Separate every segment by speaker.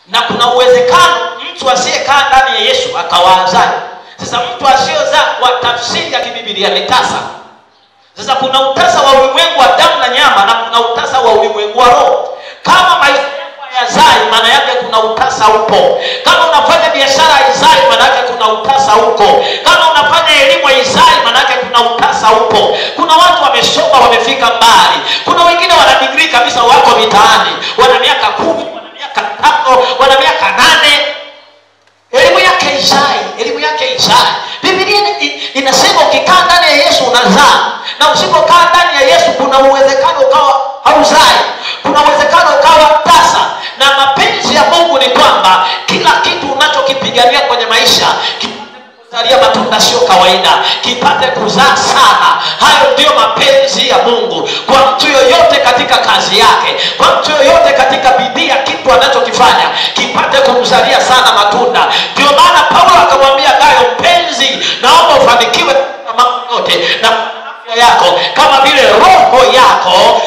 Speaker 1: Na kuna uwezekano mtu asiyekaa ndani ya Yesu akawazae. Sasa mtu asiyozaa kwa tafsiri ya kibiblia ni tasa. Sasa kuna utasa wa ulimwengu wa damu na nyama na kuna utasa wa ulimwengu wa roho. Kama maisha yako hayazai, maana yake kuna utasa upo. Kama unafanya biashara haizai, maana yake kuna utasa uko. Kama unafanya elimu haizai, maana yake kuna utasa upo. Kuna watu wamesoma wamefika mbali. Kuna wengine wana degree kabisa wako mitaani. Wana miaka 10, wana miaka 5, wana miaka 8. Elimu yake izai, elimu yake izai. Biblia inasema ukikaa ndani ya Yesu unazaa. Na usipokaa ndani ya Yesu kuna uwezekano ukawa hauzai. Kuna uwezekano ukawa tasa. Na mapenzi ya Mungu ni kwamba kila kitu unachokipigania kwenye maisha kuzalia matunda sio kawaida, kipate kuzaa sana. Hayo ndio mapenzi ya Mungu kwa mtu yoyote katika kazi yake, kwa mtu yoyote katika bidii ya kitu anachokifanya, kipate kumzalia sana matunda. Ndio maana Paulo akamwambia Gayo, mpenzi, naomba ufanikiwe na mambo yote na yako kama vile roho yako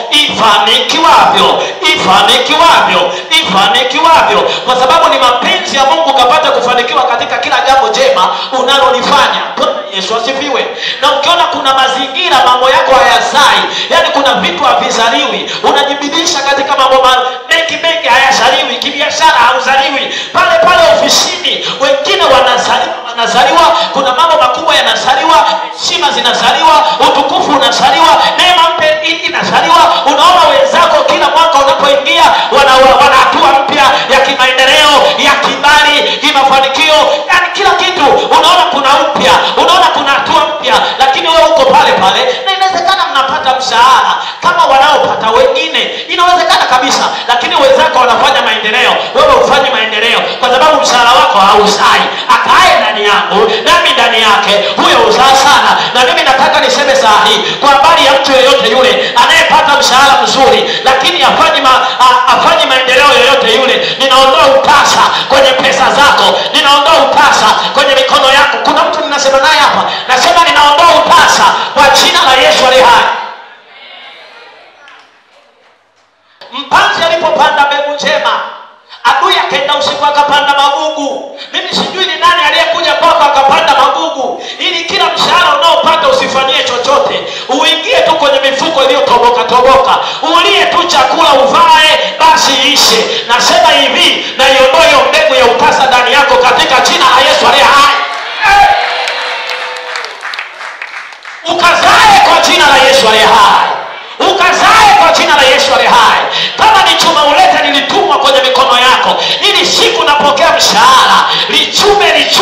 Speaker 1: ifanikiwavyo, kwa sababu ni mapenzi ya Mungu kapata kufanikiwa katika kila jambo jema unalolifanya. Yesu asifiwe. Na ukiona kuna mazingira mambo yako hayazai, yani kuna vitu havizaliwi, unajibidisha katika mambo mengi hayazaliwi, kibiashara hauzaliwi, pale ofisini wengine wanazaliwa, kuna mambo makubwa yanazaliwa, heshima zinazaliwa, utukufu unazaliwa, neema mpya inazaliwa. Unaona wenzako kila mwaka unapoingia wana hatua mpya ya kimaendeleo, ya kibali, kimafanikio, yani kila kitu unaona kuna upya, unaona kuna hatua mpya, lakini wewe uko pale. Na inawezekana mnapata mshahara kama wanaopata wengine, inawezekana kabisa, lakini wenzako wanafanya maendeleo, wewe ufanye maendeleo kwa sababu mshahara wako hauzai. Akae ndani yangu nami ndani yake, huyo uzaa sana. Na mimi nataka niseme saa hii kwa habari ya mtu yeyote yule anayepata mshahara mzuri lakini afanye maendeleo yoyote yule, ninaondoa utasa kwenye pesa zako, ninaondoa utasa kwenye mikono yako. Kuna mtu ninasema naye hapa, nasema ninaondoa utasa kwa jina la Yesu aliye hai. Mpanzi alipopanda mbegu njema, adui akaenda usiku akapanda magugu. Mimi sijui ni nani aliyekuja kwako akapanda magugu ili kila mshahara unaopata usifanyie chochote, uingie tu kwenye mifuko iliyotoboka, ulie tu chakula uvae basi ishe. Nasema hivi, na iondoe hiyo mbegu ya utasa ndani yako katika jina la Yesu aliye hai. Ukazae kwa jina la Yesu aliye hai. Ukazae kwa jina la Yesu aliye hai. Kama ni chuma ulete nilitumwa kwenye mikono yako, ili siku napokea mshahara lichume.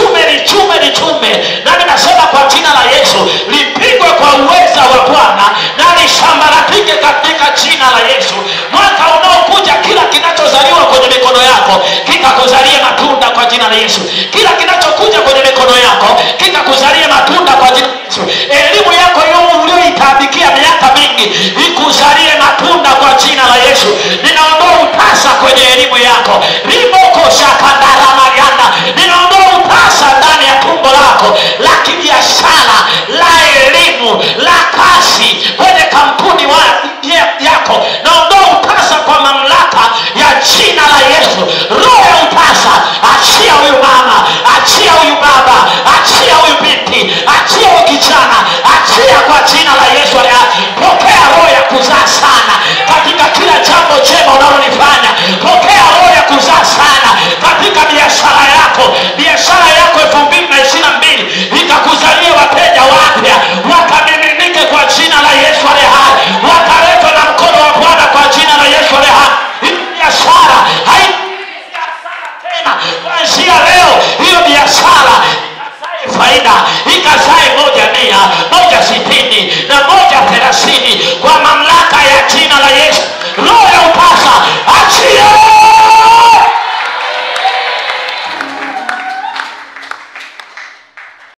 Speaker 1: Nami nasema kwa jina la Yesu, lipigwe kwa uweza wa Bwana na lishambaratike katika jina la Yesu. Mwaka unaokuja kila kinachozaliwa kwenye mikono yako kikakuzalie matunda kwa jina la Yesu. Kila kinachokuja kwenye mikono yako kikakuzalie matunda kwa jina la Yesu. Elimu yako uliyoitabikia miaka mingi ikuzalie matunda kwa jina la Yesu. Ninaondoa utasa kwenye elimu yako,